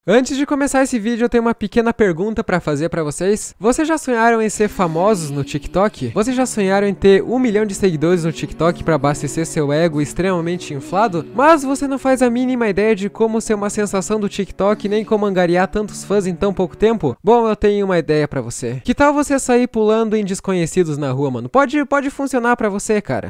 Antes de começar esse vídeo, eu tenho uma pequena pergunta pra fazer pra vocês. Vocês já sonharam em ser famosos no TikTok? Vocês já sonharam em ter 1 milhão de seguidores no TikTok pra abastecer seu ego extremamente inflado? Mas você não faz a mínima ideia de como ser uma sensação do TikTok, nem como angariar tantos fãs em tão pouco tempo? Bom, eu tenho uma ideia pra você. Que tal você sair pulando em desconhecidos na rua, mano? Pode funcionar pra você, cara.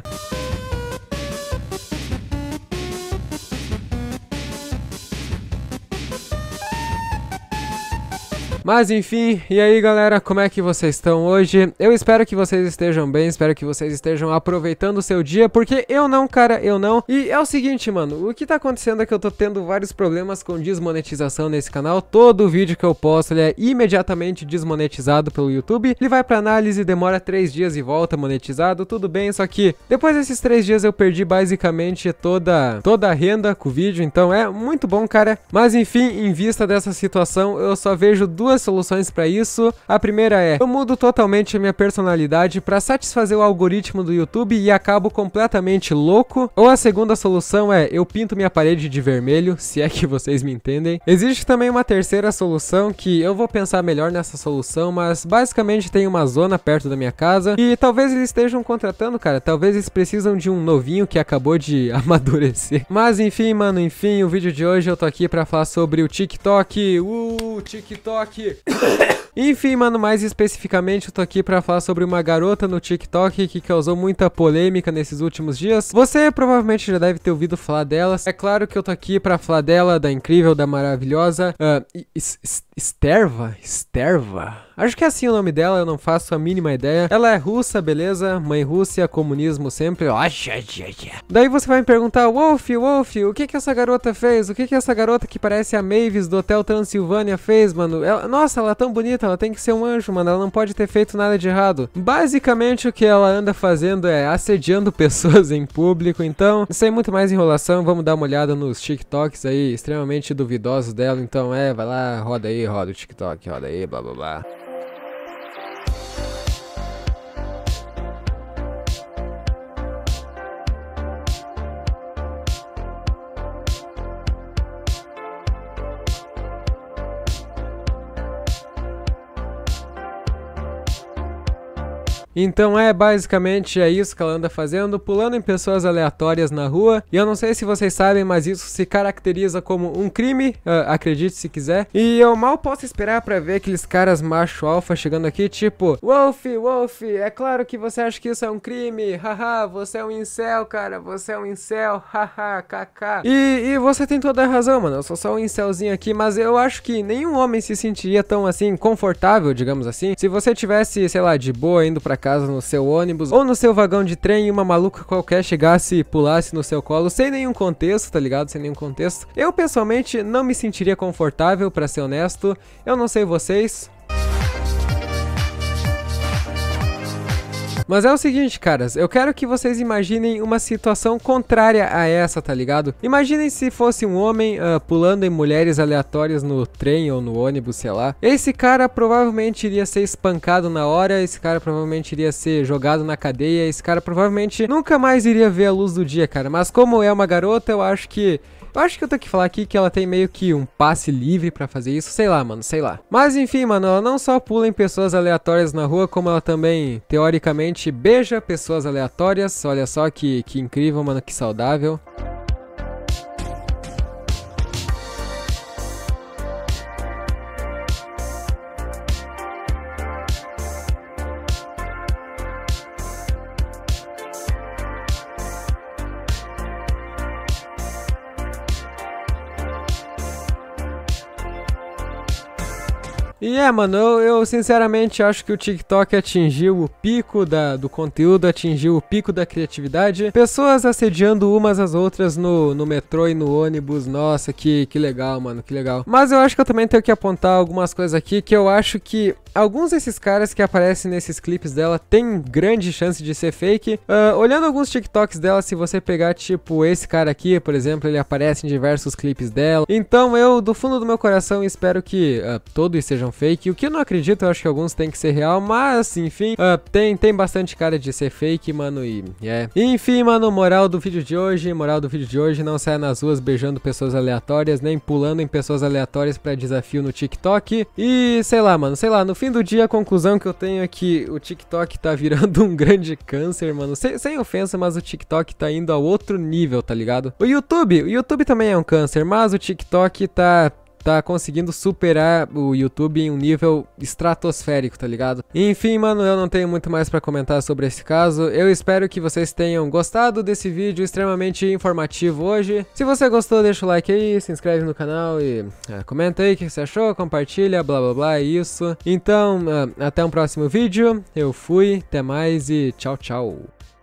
Mas enfim, e aí galera, como é que vocês estão hoje? Eu espero que vocês estejam bem, espero que vocês estejam aproveitando o seu dia, porque eu não, cara, eu não. E é o seguinte, mano, o que tá acontecendo é que eu tô tendo vários problemas com desmonetização nesse canal. Todo vídeo que eu posto, ele é imediatamente desmonetizado pelo YouTube. Ele vai pra análise, demora 3 dias e volta monetizado, tudo bem, só que depois desses 3 dias eu perdi basicamente toda a renda com o vídeo, então é muito bom, cara. Mas enfim, em vista dessa situação, eu só vejo duas soluções para isso. A primeira é, eu mudo totalmente a minha personalidade para satisfazer o algoritmo do YouTube e acabo completamente louco. Ou a segunda solução é, eu pinto minha parede de vermelho, se é que vocês me entendem. Existe também uma terceira solução que eu vou pensar melhor nessa solução, mas basicamente tem uma zona perto da minha casa e talvez eles estejam contratando, cara, talvez eles precisam de um novinho que acabou de amadurecer. Mas enfim, mano, enfim, o vídeo de hoje eu tô aqui para falar sobre o TikTok, TikTok. Enfim, mano, mais especificamente eu tô aqui pra falar sobre uma garota no TikTok que causou muita polêmica nesses últimos dias. Você provavelmente já deve ter ouvido falar delas. É claro que eu tô aqui pra falar dela, da incrível, da maravilhosa Sterva? Acho que é assim o nome dela, eu não faço a mínima ideia. Ela é russa, beleza? Mãe Rússia, comunismo sempre. Daí você vai me perguntar, Wolf, o que essa garota fez? O que essa garota que parece a Mavis do Hotel Transilvânia fez, mano? Nossa, ela é tão bonita, ela tem que ser um anjo, mano. Ela não pode ter feito nada de errado. Basicamente o que ela anda fazendo é assediando pessoas em público. Então, sem muito mais enrolação, vamos dar uma olhada nos TikToks aí, extremamente duvidosos dela. Então vai lá, roda aí, roda o TikTok, roda aí, blá blá blá. Então basicamente isso que ela anda fazendo, pulando em pessoas aleatórias na rua. E eu não sei se vocês sabem, mas isso se caracteriza como um crime, acredite se quiser. E eu mal posso esperar pra ver aqueles caras macho alfa chegando aqui, tipo, Wolf, é claro que você acha que isso é um crime, haha, você é um incel, cara, você é um incel, haha, kk. E você tem toda a razão, mano, eu sou só um incelzinho aqui, mas eu acho que nenhum homem se sentiria tão, assim, confortável, digamos assim, se você tivesse, sei lá, de boa indo pra casa no seu ônibus ou no seu vagão de trem e uma maluca qualquer chegasse e pulasse no seu colo sem nenhum contexto, tá ligado? Sem nenhum contexto. Eu pessoalmente não me sentiria confortável, pra ser honesto. Eu não sei vocês. Mas é o seguinte, caras, eu quero que vocês imaginem uma situação contrária a essa, tá ligado? Imaginem se fosse um homem pulando em mulheres aleatórias no trem ou no ônibus, sei lá. Esse cara provavelmente iria ser espancado na hora, esse cara provavelmente iria ser jogado na cadeia, esse cara provavelmente nunca mais iria ver a luz do dia, cara. Mas como é uma garota, eu acho que eu tenho que falar aqui que ela tem meio que um passe livre pra fazer isso, sei lá, mano, sei lá. Mas enfim, mano, ela não só pula em pessoas aleatórias na rua, como ela também, teoricamente, beija pessoas aleatórias. Olha só que incrível, mano, que saudável. E mano, eu sinceramente acho que o TikTok atingiu o pico do conteúdo, atingiu o pico da criatividade. Pessoas assediando umas às outras no metrô e no ônibus, nossa, que legal, mano, que legal. Mas eu acho que eu também tenho que apontar algumas coisas aqui que eu acho que alguns desses caras que aparecem nesses clipes dela tem grande chance de ser fake. Olhando alguns TikToks dela, se você pegar, tipo, esse cara aqui, por exemplo, ele aparece em diversos clipes dela. Então eu, do fundo do meu coração, espero que todos sejam sejam fake. O que eu não acredito, eu acho que alguns tem que ser real, mas enfim, tem bastante cara de ser fake, mano, e enfim, mano, moral do vídeo de hoje, não saia nas ruas beijando pessoas aleatórias, nem pulando em pessoas aleatórias pra desafio no TikTok. E sei lá, mano, no fim do dia a conclusão que eu tenho é que o TikTok tá virando um grande câncer, mano. Sem ofensa, mas o TikTok tá indo a outro nível, tá ligado? O YouTube também é um câncer, mas o TikTok tá conseguindo superar o YouTube em um nível estratosférico, tá ligado? Enfim, mano, eu não tenho muito mais pra comentar sobre esse caso. Eu espero que vocês tenham gostado desse vídeo extremamente informativo hoje. Se você gostou, deixa o like aí, se inscreve no canal e comenta aí o que você achou, compartilha, blá blá blá, é isso. Então, até um próximo vídeo. Eu fui, até mais e tchau, tchau.